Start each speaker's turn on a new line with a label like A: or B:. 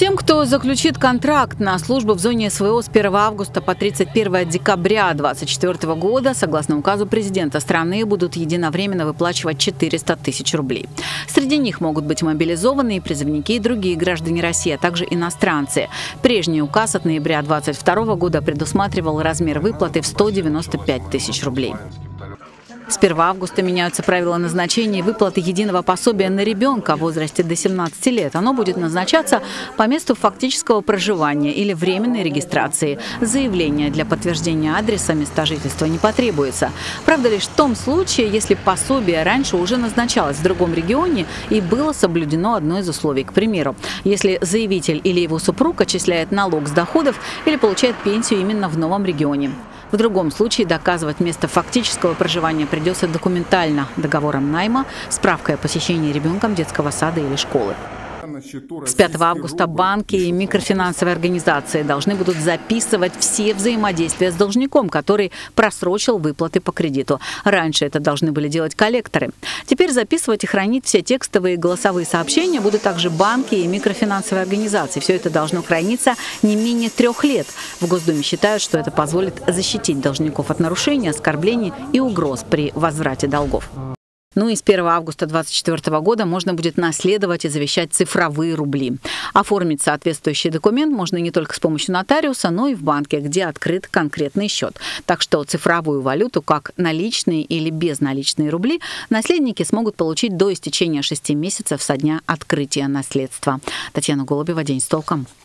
A: Тем, кто заключит контракт на службу в зоне СВО с 1 августа по 31 декабря 2024 года, согласно указу президента страны, будут единовременно выплачивать 400 тысяч рублей. Среди них могут быть мобилизованные, призывники и другие граждане России, а также иностранцы. Прежний указ от ноября 2022 года предусматривал размер выплаты в 195 тысяч рублей. С 1 августа меняются правила назначения и выплаты единого пособия на ребенка в возрасте до 17 лет. Оно будет назначаться по месту фактического проживания или временной регистрации. Заявление для подтверждения адреса места жительства не потребуется. Правда, лишь в том случае, если пособие раньше уже назначалось в другом регионе и было соблюдено одно из условий. К примеру, если заявитель или его супруг отчисляет налог с доходов или получает пенсию именно в новом регионе. В другом случае доказывать место фактического проживания придется документально, договором найма, справкой о посещении ребенком детского сада или школы. С 5 августа банки и микрофинансовые организации должны будут записывать все взаимодействия с должником, который просрочил выплаты по кредиту. Раньше это должны были делать коллекторы. Теперь записывать и хранить все текстовые и голосовые сообщения будут также банки и микрофинансовые организации. Все это должно храниться не менее 3 лет. В Госдуме считают, что это позволит защитить должников от нарушений, оскорблений и угроз при возврате долгов. Ну и с 1 августа 2024 года можно будет наследовать и завещать цифровые рубли. Оформить соответствующий документ можно не только с помощью нотариуса, но и в банке, где открыт конкретный счет. Так что цифровую валюту, как наличные или безналичные рубли, наследники смогут получить до истечения 6 месяцев со дня открытия наследства. Татьяна Голубева, «День с толком».